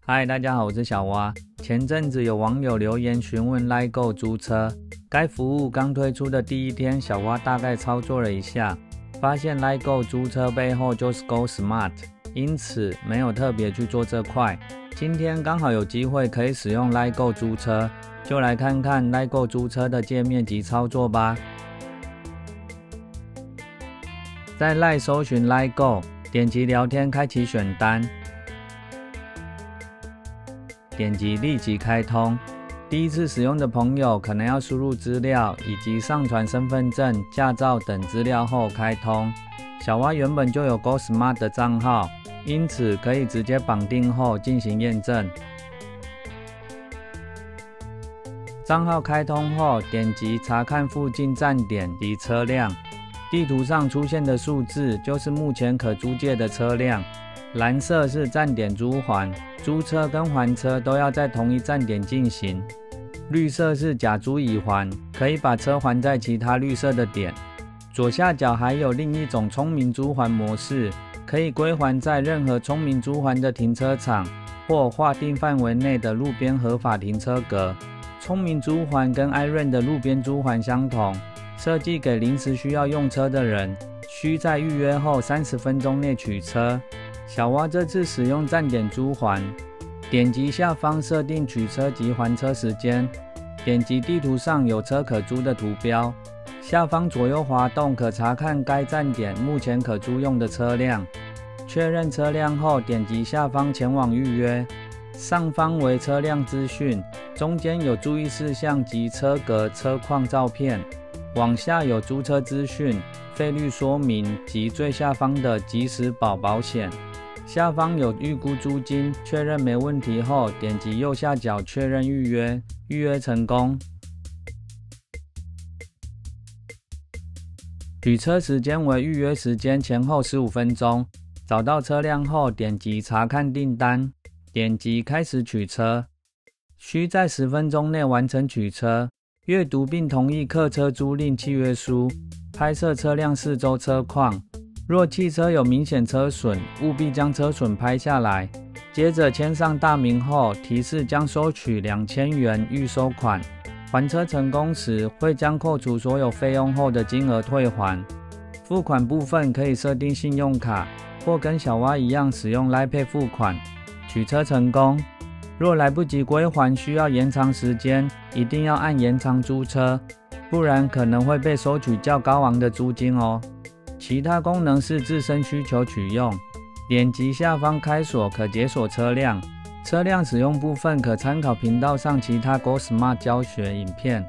嗨，大家好，我是小蛙。前阵子有网友留言询问 LIGO 租车，该服务刚推出的第一天，小蛙大概操作了一下，发现 LIGO 租车背后就是 Go Smart， 因此没有特别去做这块。今天刚好有机会可以使用 LIGO 租车，就来看看 LIGO 租车的界面及操作吧。在 LINE 搜寻 LIGO， 点击聊天，开启选单。点击立即开通。第一次使用的朋友可能要输入资料以及上传身份证、驾照等资料后开通。小蛙原本就有 Go Smart 的账号，因此可以直接绑定后进行验证。账号开通后，点击查看附近站点及车辆。地图上出现的数字就是目前可租借的车辆。蓝色是站点租还，租车跟还车都要在同一站点进行。绿色是假租已还，可以把车还在其他绿色的点。左下角还有另一种聪明租还模式，可以归还在任何聪明租还的停车场或划定范围内的路边合法停车格。聪明租还跟 iRent 的路边租还相同，设计给临时需要用车的人，需在预约后30分钟内取车。小蛙这次使用站点租还，点击下方设定取车及还车时间，点击地图上有车可租的图标，下方左右滑动可查看该站点目前可租用的车辆。确认车辆后，点击下方前往预约，上方为车辆资讯，中间有注意事项及车格、车况照片，往下有租车资讯、费率说明及最下方的即时保险。下方有预估租金，确认没问题后，点击右下角确认预约，预约成功。取车时间为预约时间前后15分钟。找到车辆后，点击查看订单，点击开始取车，需在10分钟内完成取车。阅读并同意客车租赁契约书，拍摄车辆4周车况。若汽车有明显车损，务必将车损拍下来。接着签上大名后，提示将收取2000元预收款。还车成功时，会将扣除所有费用后的金额退还。付款部分可以设定信用卡，或跟小蛙一样使用 LINE Pay 付款。取车成功。若来不及归还，需要延长时间，一定要按延长租车，不然可能会被收取较高昂的租金哦。其他功能是自身需求取用，点击下方开锁可解锁车辆。车辆使用部分可参考频道上其他 Go Smart 教学影片。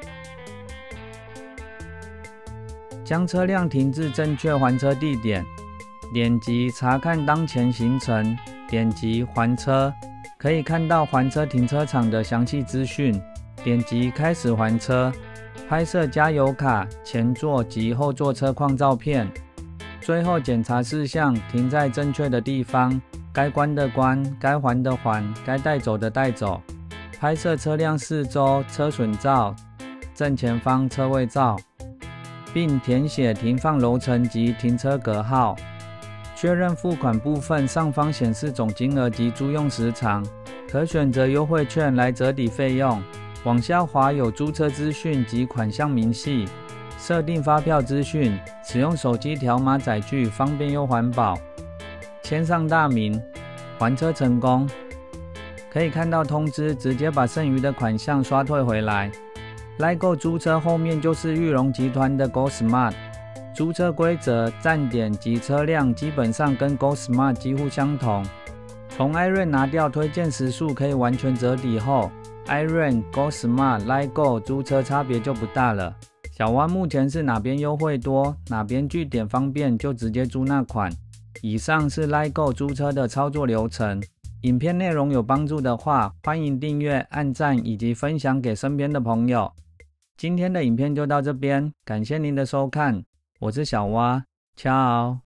将车辆停至正确还车地点，点击查看当前行程，点击还车，可以看到还车停车场的详细资讯，点击开始还车。拍摄加油卡、前座及后座车况照片。最后检查事项：停在正确的地方，该关的关，该还的还，该带走的带走。拍摄车辆4周车损照、正前方车位照，并填写停放楼层及停车格号。确认付款部分，上方显示总金额及租用时长，可选择优惠券来折抵费用。往下滑有租车资讯及款项明细，设定发票资讯，使用手机条码载具，方便又环保。签上大名，还车成功。可以看到通知，直接把剩余的款项刷退回来。LIGO 租车后面就是裕隆集团的 Go Smart， 租车规则、站点及车辆基本上跟 Go Smart 几乎相同。从 iRent 拿掉推荐时数可以完全折抵后，iRent、Go Smart、LIGO 租车差别就不大了。小蛙目前是哪边优惠多，哪边据点方便就直接租那款。以上是 LIGO 租车的操作流程。影片内容有帮助的话，欢迎订阅、按赞以及分享给身边的朋友。今天的影片就到这边，感谢您的收看，我是小蛙，Ciao。